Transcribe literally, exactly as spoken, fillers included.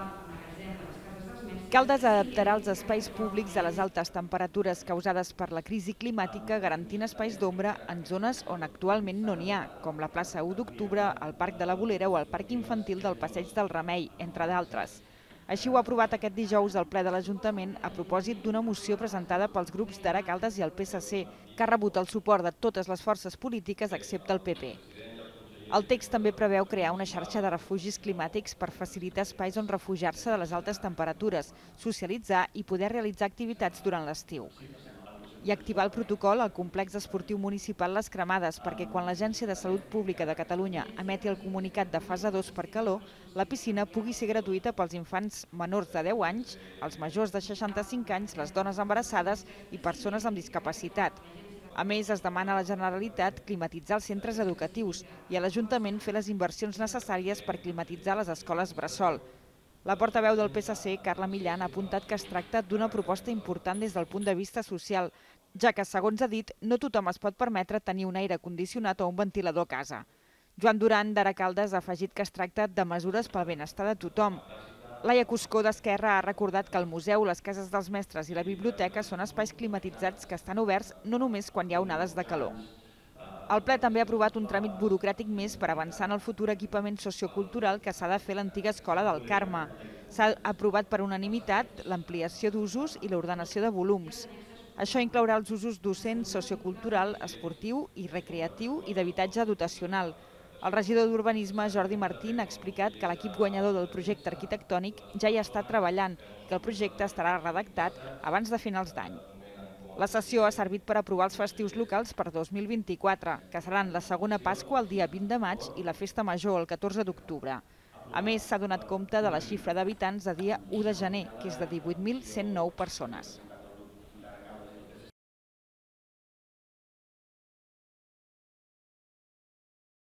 Caldes adaptarà els espais públics a les altes temperatures causades per la crisi climàtica, garantint espais d'ombra en zones on actualment no n'hi ha, com la plaça u d'octubre, el Parc de la Bolera o el Parc Infantil del Passeig del Remei, entre d'altres. Així ho ha aprovat aquest dijous el ple de l'Ajuntament a propòsit d'una moció presentada pels grups d'Ara Caldes i el P S C, que ha rebut el suport de totes les forces polítiques excepte el P P. El text també preveu crear una xarxa de refugis climàtics per facilitar espais on refugiar-se de les altes temperatures, socialitzar i poder realitzar activitats durant l'estiu. I activar el protocol al complex esportiu municipal Les Cremades, perquè quan l'Agència de Salut Pública de Catalunya emeti el comunicat de fase dos per calor, la piscina pugui ser gratuïta pels infants menors de deu anys, els majors de seixanta-cinc anys, les dones embarassades i persones amb discapacitat. A més, es demana a la Generalitat climatitzar els centres educatius i a l'Ajuntament fer les inversions necessàries per climatitzar les escoles bressol. La portaveu del P S C, Carla Millán, ha apuntat que es tracta d'una proposta important des del punt de vista social, ja que, segons ha dit, no tothom es pot permetre tenir un aire condicionat o un ventilador a casa. Joan Duran, d'Ara Caldes, ha afegit que es tracta de mesures pel benestar de tothom. Laia Cuscó, d'Esquerra, ha recordat que el museu, les cases dels mestres i la biblioteca són espais climatitzats que estan oberts no només quan hi ha onades de calor. El ple també ha aprovat un tràmit burocràtic més per avançar en el futur equipament sociocultural que s'ha de fer a l'antiga escola del Carme. S'ha aprovat per unanimitat l'ampliació d'usos i l'ordenació de volums. Això inclourà els usos docent, sociocultural, esportiu i recreatiu i d'habitatge dotacional. El regidor d'Urbanisme, Jordi Martín, ha explicat que l'equip guanyador del projecte arquitectònic ja hi està treballant, que el projecte estarà redactat abans de finals d'any. La sessió ha servit per aprovar els festius locals per dos mil vint-i-quatre, que seran la segona Pasqua el dia vint de maig i la Festa Major el catorze d'octubre. A més, s'ha donat compte de la xifra d'habitants de dia u de gener, que és de divuit mil cent nou persones.